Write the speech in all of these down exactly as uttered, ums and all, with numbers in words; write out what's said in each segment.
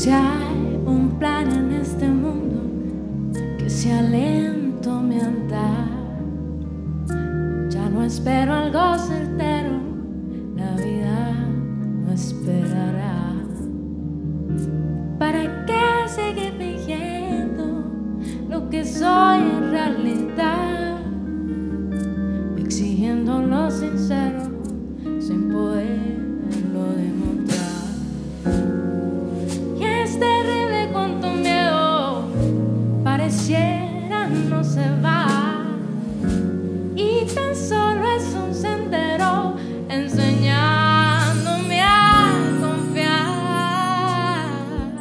Si hay un plan en este mundo que sea lento mi andar, ya no espero algo certero, la vida no esperará. ¿Para qué seguir fingiendo lo que soy en realidad? Exigiendo lo sincero sin poderlo demostrar. Y es terrible cuánto miedo pareciera no se va, y tan solo es un sendero enseñándome a confiar.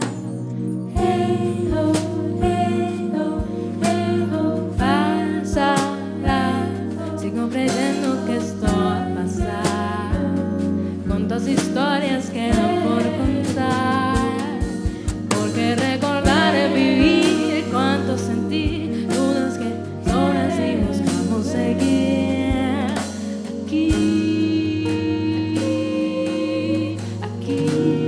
Hey ho, hey ho, hey ho, pasará. Sigo creyendo que esto va a pasar. Cuántas historias quedan por contar, porque recordar es vivir, cuánto sentir, dudas que solas y buscamos seguir aquí, aquí.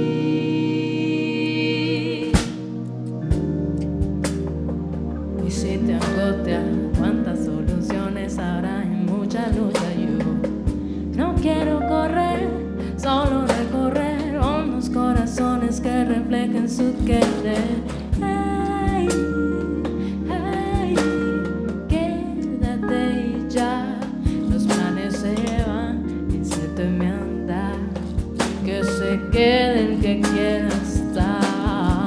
Y si te angustia, cuántas soluciones habrá en mucha lucha. Yo no quiero correr, solo recorrer unos corazones que reflejen su querer. Hey, hey, quédate y ya. Los planes se van y se te me anda. Que se quede el que quiera estar.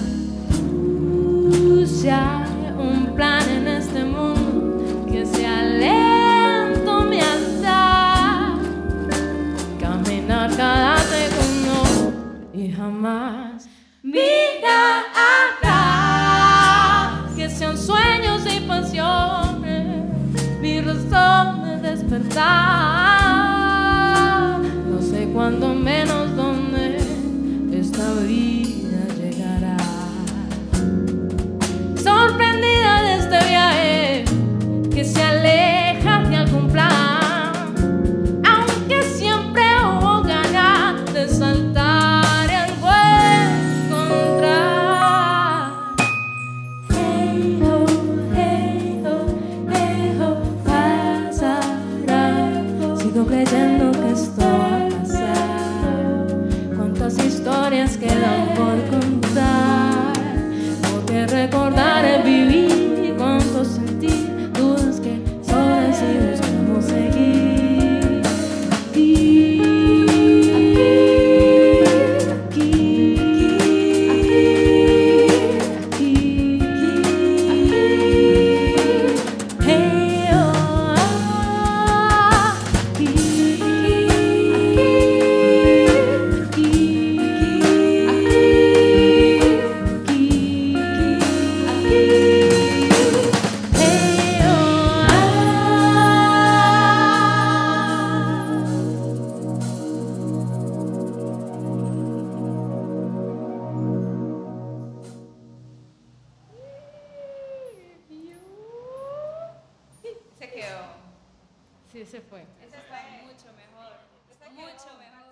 Uh, si hay un plan en este mundo que sea lento mi andar, caminar cada segundo y jamás mirar atrás, que sean sueños y pasiones mi razón de despertar. No sé cuándo, menos dónde esta vida llegará. Sorprendida de este viaje que se aleja de algún plan, aunque siempre hubo ganas de saltar y algo encontrar. Hey ho, hey ho, hey ho, pasará. Sigo creyendo que esto va a pasar. Cuántas historias quedan por contar, porque recordar es vivir, cuánto sentir, dudas que solas y buscamos seguir aquí, aquí, aquí, aquí, aquí, hey oh, aquí, aquí, Se quedó. sí, se fue. Eso está mucho mejor. Mucho mejor.